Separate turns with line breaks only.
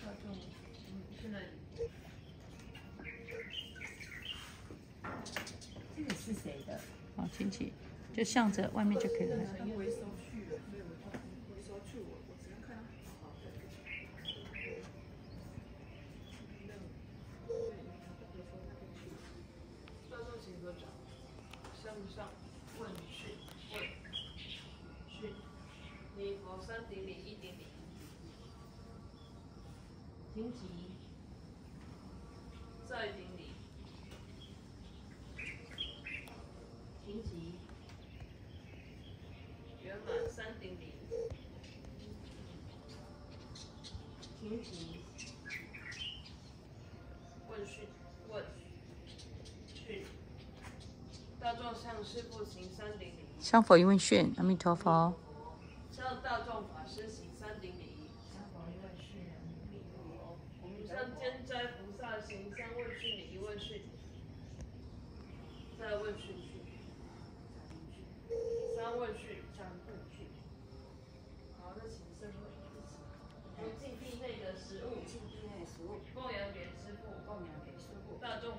去那里。
这个是谁的？
好，亲戚就向着外面就可以了。
回收去了，所以我回收去我只能看到。大众型合掌，向上问讯讯，礼佛3顶礼1顶礼，停级，再顶礼，停级，圆满3顶礼，停级，问讯问讯，大众向师父行3顶礼。
向佛一问讯，阿弥陀佛。
向大众法师行3顶礼。
向佛一问讯，阿弥陀佛。
向监斋菩萨行3问讯礼1问讯，再问讯去，3问讯3问讯。好，那请圣会一起，用净地内的食物，供养给师父，大众